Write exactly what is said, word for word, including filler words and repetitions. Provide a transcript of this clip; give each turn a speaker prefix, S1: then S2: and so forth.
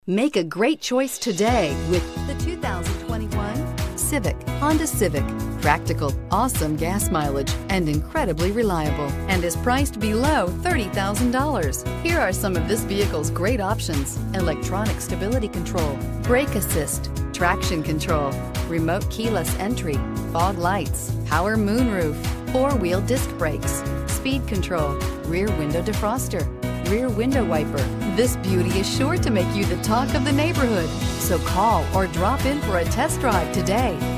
S1: Make a great choice today with the two thousand twenty-one Civic, Honda Civic. Practical, awesome gas mileage, and incredibly reliable, and is priced below thirty thousand dollars. Here are some of this vehicle's great options: electronic stability control, brake assist, traction control, remote keyless entry, fog lights, power moonroof, four-wheel disc brakes, speed control, rear window defroster, rear window wiper. This beauty is sure to make you the talk of the neighborhood. So call or drop in for a test drive today.